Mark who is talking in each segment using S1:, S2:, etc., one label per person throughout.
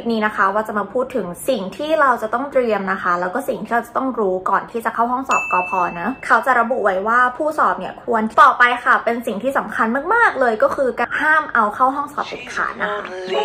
S1: ปนี้นะคะว่าจะมาพูดถึงสิ่งที่เราจะต้องเตรียมนะคะแล้วก็สิ่งที่เราจะต้องรู้ก่อนที่จะเข้าห้องสอบกพ.นะเขาจะระบุไว้ว่าผู้สอบเนี่ยควรต่อไปค่ะเป็นสิ่งที่สำคัญมากๆเลยก็คือการห้ามเอาเข้าห้องสอบเด็ดขาดนะคะ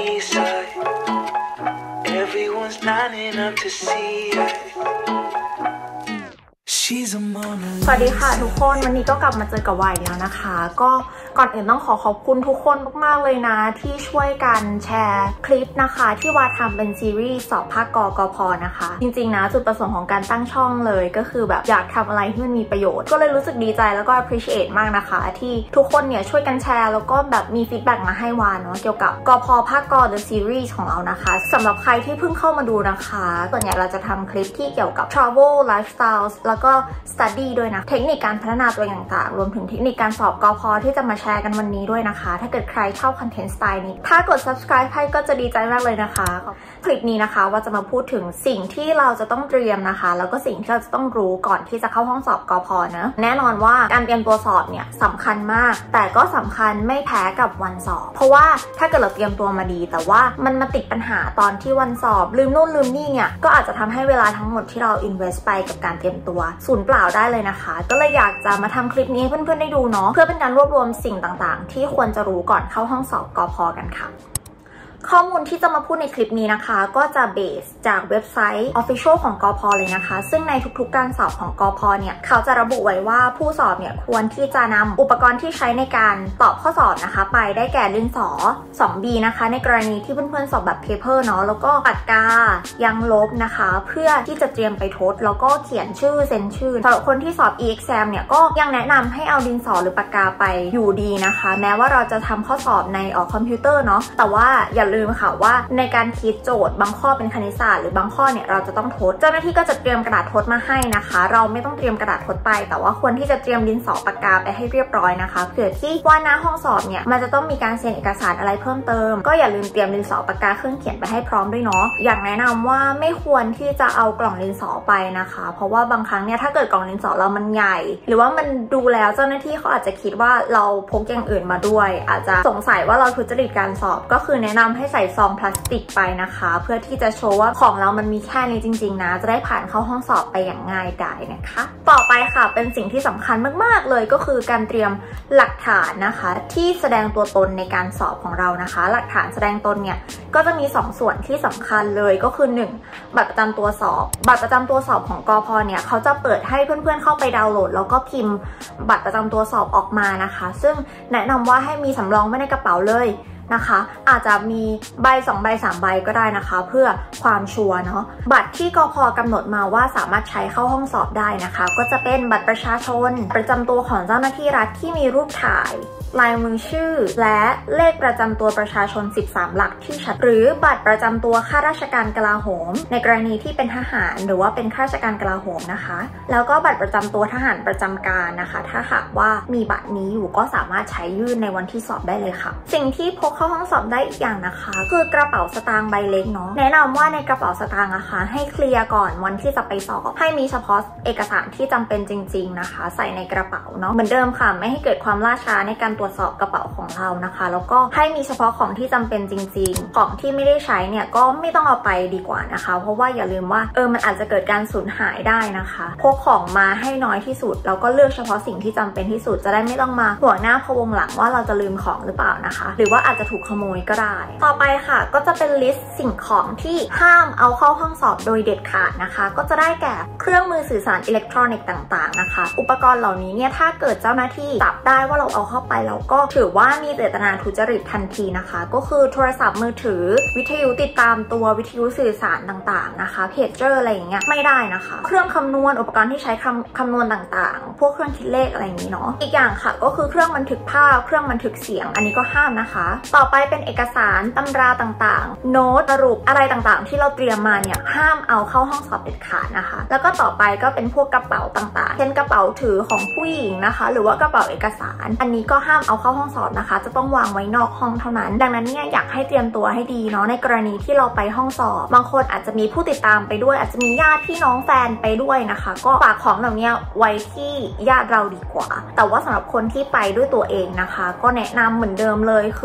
S1: สวัสดีค่ะทุกคนวันนี้ก็กลับมาเจอกับวายแล้วนะคะก็ก่อนอื่นต้องขอบคุณทุกคนมากๆเลยนะที่ช่วยกันแชร์คลิปนะคะที่วาทำเป็นซีรีส์สอบภาคกพ.นะคะจริงๆนะจุดประสงค์ของการตั้งช่องเลยก็คือแบบอยากทำอะไรที่มันมีประโยชน์ก็เลยรู้สึกดีใจแล้วก็ appreciate มากนะคะที่ทุกคนเนี่ยช่วยกันแชร์แล้วก็แบบมีฟีดแบ็กมาให้วาเนาะเกี่ยวกับกพ.ภาคthe series ของเรานะคะสำหรับใครที่เพิ่งเข้ามาดูนะคะส่วนใหญ่เราจะทำคลิปที่เกี่ยวกับ travel lifestyle แล้วก็ study ด้วยนะเทคนิคการพัฒนาตัวเองต่างๆรวมถึงเทคนิคการสอบกพ.ที่จะมาแชร์กันวันนี้ด้วยนะคะถ้าเกิดใครชอบคอนเทนต์สไตล์นี้ถ้ากด subscribe ให้ก็จะดีใจมากเลยนะคะคลิปนี้นะคะว่าจะมาพูดถึงสิ่งที่เราจะต้องเตรียมนะคะแล้วก็สิ่งที่เราจะต้องรู้ก่อนที่จะเข้าห้องสอบกพ.นะแน่นอนว่าการเตรียมตัวสอบเนี่ยสำคัญมากแต่ก็สำคัญไม่แพ้กับวันสอบเพราะว่าถ้าเกิดเราเตรียมตัวมาดีแต่ว่ามันมาติดปัญหาตอนที่วันสอบลืมนู่นลืมนี่เนี่ยก็อาจจะทำให้เวลาทั้งหมดที่เรา invest ไปกับการเตรียมตัวสูญเปล่าได้เลยนะคะก็เลยอยากจะมาทำคลิปนี้ให้เพื่อนๆได้ดูเนาะเพื่อเป็นการรวบรวมสิ่งต่างๆที่ควรจะรู้ก่อนเข้าห้องสอบกพ.กันค่ะข้อมูลที่จะมาพูดในคลิปนี้นะคะก็จะเบสจากเว็บไซต์ Official ของกพ.เลยนะคะซึ่งในทุกๆการสอบของกพ.เนี่ยเขาจะระบุไว้ว่าผู้สอบเนี่ยควรที่จะนำอุปกรณ์ที่ใช้ในการตอบข้อสอบนะคะไปได้แก่ดินสอ 2B นะคะในกรณีที่เพื่อนๆสอบแบบ paper เนาะแล้วก็ปากกายังลบนะคะเพื่อที่จะเตรียมไปทดแล้วก็เขียนชื่อเซ็นชื่อสำหรับคนที่สอบ e-exam เนี่ยก็ยังแนะนำให้เอาดินสอหรือปากกาไปอยู่ดีนะคะแม้ว่าเราจะทำข้อสอบในคอมพิวเตอร์เนาะแต่ว่าอย่าลืมค่ะว่าในการคิดโจทย์บางข้อเป็นคณิตศาสตร์หรือบางข้อเนี่ยเราจะต้องทดเจ้าหน้าที่ก็จะเตรียมกระดาษทดมาให้นะคะเราไม่ต้องเตรียมกระดาษทดไปแต่ว่าควรที่จะเตรียมดินสอปากกาไปให้เรียบร้อยนะคะเผื่อที่ว่าหน้าห้องสอบเนี่ยมันจะต้องมีการเซ็นเอกสารอะไรเพิ่มเติมก็อย่าลืมเตรียมดินสอปากกาเครื่องเขียนไปให้พร้อมด้วยเนาะอย่างแนะนำว่าไม่ควรที่จะเอากล่องดินสอไปนะคะเพราะว่าบางครั้งเนี่ยถ้าเกิดกล่องดินสอเรามันใหญ่หรือว่ามันดูแล้วเจ้าหน้าที่เขาอาจจะคิดว่าเราพกอย่างอื่นมาด้วยอาจจะสงสัยว่าเราทุจริตการสอบก็คือแนะนำให้ใส่ซองพลาสติกไปนะคะเพื่อที่จะโชว์ว่าของเรามันมีแค่นี้จริงๆนะจะได้ผ่านเข้าห้องสอบไปอย่างง่ายดายนะคะต่อไปค่ะเป็นสิ่งที่สำคัญมากๆเลยก็คือการเตรียมหลักฐานนะคะที่แสดงตัวตนในการสอบของเรานะคะหลักฐานแสดงตนเนี่ยก็จะมี2ส่วนที่สำคัญเลยก็คือ1บัตรประจำตัวสอบบัตรประจำตัวสอบของกพ.เนี่ยเขาจะเปิดให้เพื่อนๆเข้าไปดาวน์โหลดแล้วก็พิมพ์บัตรประจำตัวสอบออกมานะคะซึ่งแนะนำว่าให้มีสำรองไว้ในกระเป๋าเลยนะคะอาจจะมีใบ2ใบ3ใบก็ได้นะคะเพื่อความชัวร์เนาะบัตรที่กพ.กำหนดมาว่าสามารถใช้เข้าห้องสอบได้นะคะก็จะเป็นบัตรประชาชนประจำตัวของเจ้าหน้าที่รัฐที่มีรูปถ่ายลายมือชื่อและเลขประจำตัวประชาชน13หลักที่ชัดหรือบัตรประจำตัวข้าราชการกลาโหมในกรณีที่เป็นทหารหรือว่าเป็นข้าราชการกลาโหมนะคะแล้วก็บัตรประจำตัวทหารประจำการนะคะถ้าหากว่ามีบัตรนี้อยู่ก็สามารถใช้ยื่นในวันที่สอบได้เลยค่ะสิ่งที่พกเข้าห้องสอบได้อีกอย่างนะคะคือกระเป๋าสตางค์ใบเล็กเนาะแนะนำว่าในกระเป๋าสตางค์นะคะให้เคลียร์ก่อนวันที่จะไปสอบให้มีเฉพาะเอกสารที่จำเป็นจริงๆนะคะใส่ในกระเป๋าเนาะเหมือนเดิมค่ะไม่ให้เกิดความล่าช้าในการตรวจสอบกระเป๋าของเรานะคะแล้วก็ให้มีเฉพาะของที่จำเป็นจริงๆของที่ไม่ได้ใช้เนี่ยก็ไม่ต้องเอาไปดีกว่านะคะเพราะว่าอย่าลืมว่ามันอาจจะเกิดการสูญหายได้นะคะพกของมาให้น้อยที่สุดแล้วก็เลือกเฉพาะสิ่งที่จำเป็นที่สุดจะได้ไม่ต้องมาห่วงหน้าพะวงหลังว่าเราจะลืมของหรือเปล่านะคะหรือว่าอาจจะถูกขโมยก็ได้ต่อไปค่ะก็จะเป็นลิสต์สิ่งของที่ห้ามเอาเข้าห้องสอบโดยเด็ดขาดนะคะก็จะได้แก่เครื่องมือสื่อสารอิเล็กทรอนิกส์ต่างๆนะคะอุปกรณ์เหล่านี้เนี่ยถ้าเกิดเจ้าหน้าที่จับได้ว่าเราเอาเข้าไปเราก็ถือว่ามีเจตนาทุจริตทันทีนะคะก็คือโทรศัพท์มือถือวิทยุติดตามตัววิทยุสื่อสารต่างๆนะคะเพจเจอร์อะไรอย่างเงี้ยไม่ได้นะคะเครื่องคำนวณอุปกรณ์ที่ใช้คำนวณต่างๆพวกเครื่องคิดเลขอะไรอย่างนี้เนาะอีกอย่างค่ะก็คือเครื่องบันทึกภาพเครื่องบันทึกเสียงอันนี้ก็ห้ามนะคะต่อไปเป็นเอกสารตำราต่างๆโน้ตสรุปอะไรต่างๆที่เราเตรียมมาเนี่ยห้ามเอาเข้าห้องสอบเด็ดขาดนะคะแล้วก็ต่อไปก็เป็นพวกกระเป๋าต่างๆเช่นกระเป๋าถือของผู้หญิงนะคะหรือว่ากระเป๋าเอกสารอันนี้ก็ห้ามเอาเข้าห้องสอบนะคะจะต้องวางไว้นอกห้องเท่านั้นดังนั้นเนี่ยอยากให้เตรียมตัวให้ดีเนาะในกรณีที่เราไปห้องสอบบางคนอาจจะมีผู้ติดตามไปด้วยอาจจะมีญาติพี่น้องแฟนไปด้วยนะคะก็ฝากของเหล่านี้ไว้ที่ญาติเราดีกว่าแต่ว่าสำหรับคนที่ไปด้วยตัวเองนะคะก็แนะนำเหมือนเดิมเลยคือมี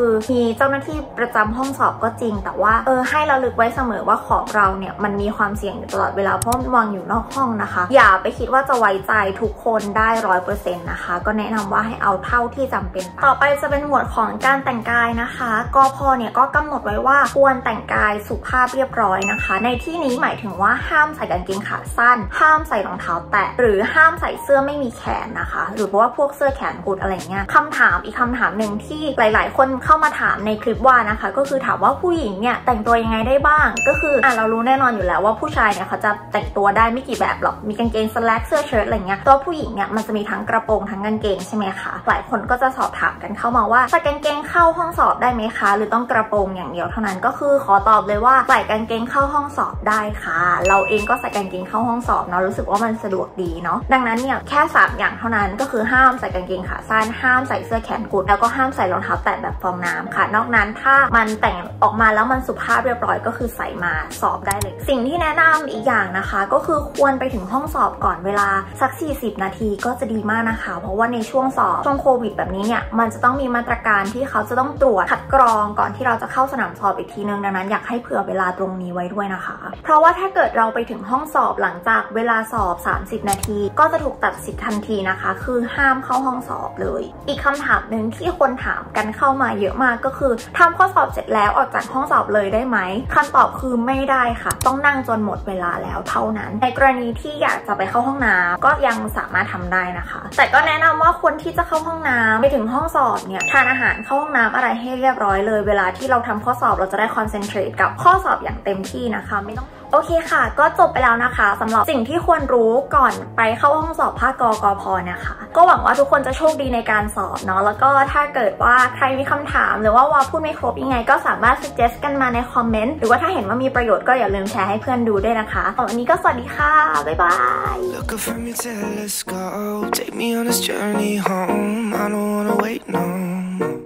S1: เจ้าหน้าที่ประจำห้องสอบก็จริงแต่ว่าให้ระลึกไว้เสมอว่าของเราเนี่ยมันมีความเสี่ยงอยู่ตลอดเวลาเพราะมันวางอยู่นอกห้องนะคะอย่าไปคิดว่าจะไว้ใจทุกคนได้100%นะคะก็แนะนำว่าให้เอาเท่าที่จำเป็นต่อไปจะเป็นหมวดของการแต่งกายนะคะกพ.เนี่ยก็กำหนดไว้ว่าควรแต่งกายสุภาพเรียบร้อยนะคะในที่นี้หมายถึงว่าห้ามใส่กางเกงขาสั้นห้ามใส่รองเท้าแตะหรือห้ามใส่เสื้อไม่มีแขนนะคะหรือว่าพวกเสื้อแขนกุดอะไรเงี้ยคำถามอีกคำถามหนึ่งที่หลายๆคนเข้ามาถามในคลิปว่านะคะก็คือถามว่าผู้หญิงเนี่ยแต่งตัวยังไงได้บ้างก็คือเรารู้แน่นอนอยู่แล้วว่าผู้ชายเนี่ยเขาจะแต่งตัวได้ไม่กี่แบบหรอกมีกางเกงสแลกเสื้อเชิ้ตอะไรเงี้ยตัวผู้หญิงเนี่ยมันจะมีทั้งกระโปรงทั้งกางเกงใช่ไหมคะหลายคนก็จะสอบถามกันเข้ามาว่าใส่กางเกงเข้าห้องสอบได้ไหมคะหรือต้องกระโปรงอย่างเดียวเท่านั้นก็คือขอตอบเลยว่าใส่กางเกงเข้าห้องสอบได้ค่ะเราเองก็ใส่กางเกงเข้าห้องสอบเนาะรู้สึกว่ามันสะดวกดีเนาะดังนั้นเนี่ยแค่3อย่างเท่านั้นก็คือห้ามใส่กางเกงขาสั้นห้ามใส่เสื้อแขนกุดแล้วก็ห้ามใส่รองเท้าแตะแบบฟองน้ำค่ะนอกนั้นถ้ามันแต่งออกมาแล้วมันสุภาพเรียบร้อยก็คือใส่มาสอบได้เลยสิ่งที่แนะนำอีกอย่างนะคะก็คือควรไปถึงห้องสอบก่อนเวลาสัก40นาทีก็จะดีมากนะคะเพราะว่าในช่วงสอบช่วงโควิดแบบนี้เนี่ยมันจะต้องมีมาตรการที่เขาจะต้องตรวจคัดกรองก่อนที่เราจะเข้าสนามสอบอีกทีนึงดังนั้นอยากให้เผื่อเวลาตรงนี้ไว้ด้วยนะคะเพราะว่าถ้าเกิดเราไปถึงห้องสอบหลังจากเวลาสอบ30นาทีก็จะถูกตัดสิทธิ์ทันทีนะคะคือห้ามเข้าห้องสอบเลยอีกคำถามหนึ่งที่คนถามกันเข้ามาเยอะมากก็คือทำข้อสอบเสร็จแล้วออกจากห้องสอบเลยได้ไหมคำตอบคือไม่ได้ค่ะต้องนั่งจนหมดเวลาแล้วเท่านั้นในกรณีที่อยากจะไปเข้าห้องน้ำก็ยังสามารถทำได้นะคะแต่ก็แนะนำว่าคนที่จะเข้าห้องน้ำไปถึงห้องสอบเนี่ยทานอาหารเข้าห้องน้ำอะไรให้เรียบร้อยเลยเวลาที่เราทำข้อสอบเราจะได้คอนเซนเทรตกับข้อสอบอย่างเต็มที่นะคะไม่ต้องโอเคค่ะก็จบไปแล้วนะคะสำหรับสิ่งที่ควรรู้ก่อนไปเข้าห้องสอบภาคกกพ.นะคะก็หวังว่าทุกคนจะโชคดีในการสอบเนาะแล้วก็ถ้าเกิดว่าใครมีคำถามหรือว่าพูดไม่ครบยังไงก็สามารถ suggest กันมาในคอมเมนต์หรือว่าถ้าเห็นว่ามีประโยชน์ก็อย่าลืมแชร์ให้เพื่อนดูด้วยนะคะวันนี้ก็สวัสดีค่ะบ๊ายบาย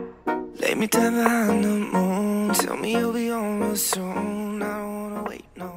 S2: Lay me down behind the moon. Tell me you'll be on real soon. I don't wanna wait no